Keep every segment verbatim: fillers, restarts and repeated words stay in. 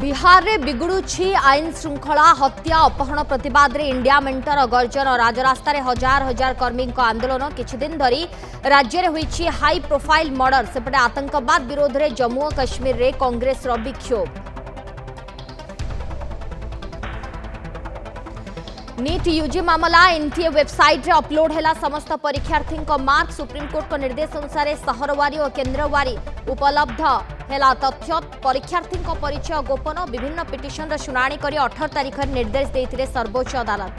बिहार रे बिगुड़ुछि आईन श्रृंखला हत्या अपहरण प्रतिवाद रे इंडिया मेंटर गर्जन राजरास्ता रे हजार हजार कर्मी आंदोलन किछि दिन धरी राज्य रे होईछि हाई प्रोफाइल मर्डर सेपटे आतंकवाद विरोध रे जम्मू और कश्मीर रे कांग्रेस रो विक्षोभ। नीट यूजी मामला एनटीए वेबसाइट रे अपलोड हैला समस्त परीक्षार्थी मार्क सुप्रीमकोर्ट को निर्देश अनुसार सहरवारी और केन्द्रवारी उपलब्ध हैला तथ्य परीक्षार्थी परिचय गोपन विभिन्न पिटिशन शुणाणी कर अठारह तारीख निर्देश देते सर्वोच्च अदालत।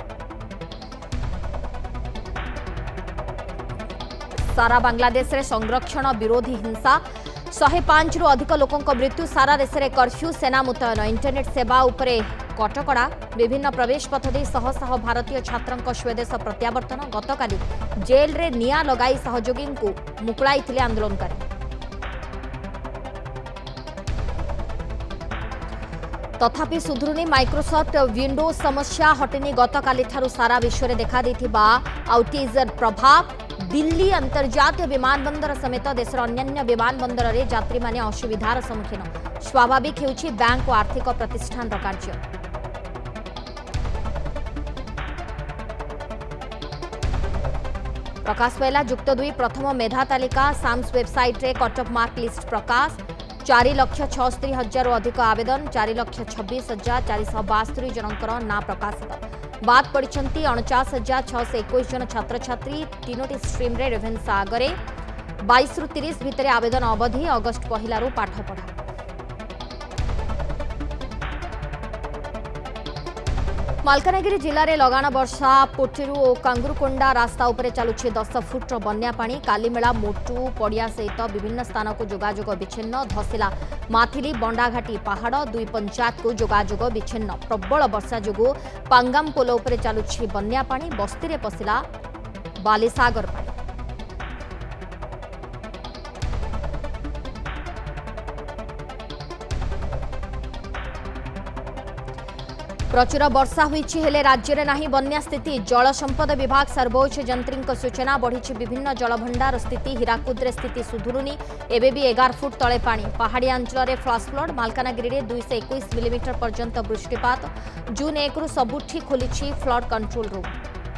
सारा बांग्लादेश रे संरक्षण विरोधी हिंसा शहे पांच रु अधिक लोकों मृत्यु सारा देश में कर्फ्यू सेना मुतयन इंटरनेट सेवा उपरे कटकड़ा विभिन्न प्रवेश पथ दे शह शह भारतीय छात्रों स्वदेश प्रत्यावर्तन गतकाली जेल रे निया लगाई सहयोगी को मुकुलाई आंदोलनकारी। तथापि सुधुरुनी माइक्रोसॉफ्ट विंडोज समस्या हटिनी गतकाली ठारू सारा विश्व में देखा देथिबा आउटेजर प्रभाव दिल्ली अंतर्जातीय विमानबंदर समेत देशर अन्य विमानबंदर रे यात्री माने असुविधार सम्मुखीन स्वाभाविक हेउछि बैंक और आर्थिक प्रतिष्ठान कार्य। प्रकाश पाइला जुक्त दुई प्रथम मेधा तालिका साम्स वेबसाइट रे कट ऑफ मार्क लिस्ट प्रकाश चार लक्ष छस्तरी हजार अधिक आवेदन चार लक्ष छब्बीस हजार चार सौ बास्तरी जनकर ना प्रकाशित बाद पड़ती अणचाश हजार छःश एक जन छात्र छात्री तीनोटी स्ट्रीम रे रेभेन्सा आगरे बाईस रु तीस भितर आवेदन अवधि अगस्ट पहलू पाठ पढ़ा। मालकानगिरी जिले में लगाण वर्षा पोटेरू और कांगुरकोंडा रास्ता उपरे चलुछि दस फुट बन्या पानी कालीमेला मोटू पड़िया सहित विभिन्न स्थान को जोगाजोग विच्छिन्न धसिला माथिली बंडाघाटी पहाड़ दुई पंचायत को जोगाजोग विच्छिन्न प्रबल वर्षा जोगु पांगाम पोल उपरे चलुछि बन्या पानी बस्ती रे पसिला बालीसागर पानी। प्रचुर वर्षा होईछि हेले राज्य में नहीं बन्या स्थिति जल संपद विभाग सर्वोच्च जंत्री सूचना बढ़ी विभिन्न जलभंडार स्थिति हीराकुद स्थिति सुधुरुनी एबे भी एगार फुट तले पानी पहाड़ी अंचल में फ्लश फ्लड मालकानगिरी में दुई सौ इक्कीस मिलीमीटर पर्यंत वृष्टिपात जून एक रु सबुठी खोली flood control room.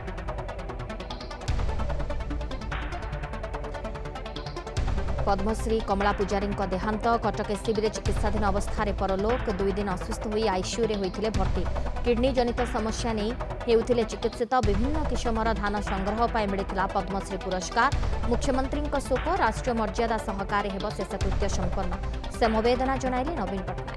Padmashri Kamala Pujari देहांत कटक एससीबी चिकित्साधीन अवस्था परलोक दुई दिन असुस्थ होई आईसीयू होते भर्ती किडनी जनित समस्या नहीं हेउथिले चिकित्सित विभिन्न किसमर धान संग्रह पर मिलता पद्मश्री पुरस्कार मुख्यमंत्री शोक राष्ट्रीय मर्यादा सहकारे हेब शेषकृत्य संपन्न समवेदना जणाइले नवीन पट्टनायक।